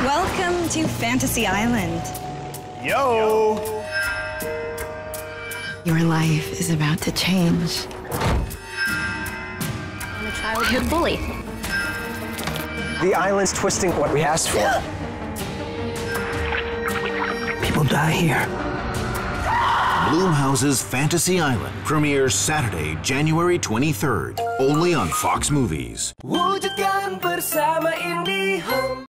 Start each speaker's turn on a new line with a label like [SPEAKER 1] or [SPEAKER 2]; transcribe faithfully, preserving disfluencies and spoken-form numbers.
[SPEAKER 1] Welcome to Fantasy Island.
[SPEAKER 2] Yo!
[SPEAKER 3] Your life is about to change.
[SPEAKER 4] I'm a childhood bully.
[SPEAKER 2] The island's twisting what we asked for. People die here.
[SPEAKER 5] Blumhouse's Fantasy Island premieres Saturday, January twenty-third, only on Fox Movies.
[SPEAKER 6] Wujudkan bersama IndiHome.